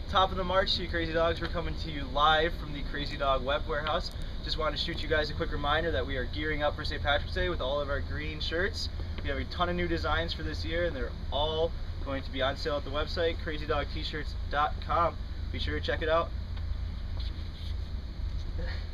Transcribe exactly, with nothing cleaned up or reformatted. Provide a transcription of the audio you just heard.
top of the march to you, Crazy Dogs. We're coming to you live from the Crazy Dog Web Warehouse. Just wanted to shoot you guys a quick reminder that we are gearing up for Saint Patrick's Day with all of our green shirts. We have a ton of new designs for this year, and they're all going to be on sale at the website, crazy dog t shirts dot com. Be sure to check it out.